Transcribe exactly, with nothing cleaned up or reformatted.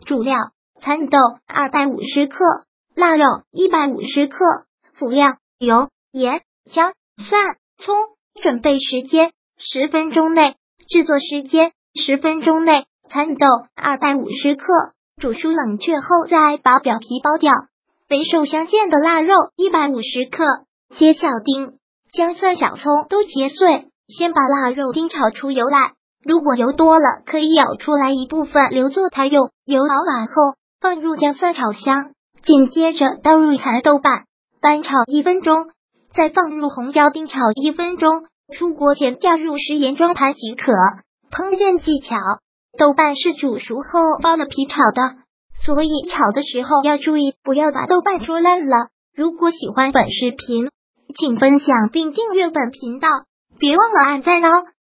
主料：蚕豆二百五十克，腊肉一百五十克。辅料：油、盐、姜、蒜、葱。准备时间：十分钟内。制作时间：十分钟内。蚕豆二百五十克，煮熟冷却后再把表皮剥掉。肥瘦相间的腊肉一百五十克，切小丁，姜蒜小葱都切碎，先把腊肉丁炒出油来。如果油多了，可以舀出来一部分留作台用。油熬软后，放入姜蒜炒香，紧接着倒入蚕豆瓣，翻炒一分钟，再放入红椒丁炒一分钟。出锅前调入时盐装盘即可。烹饪技巧：豆瓣是煮熟后剥了皮炒的，所以炒的时候要注意不要把豆瓣戳烂了。如果喜欢本视频，请分享并订阅本频道，别忘了按赞哦。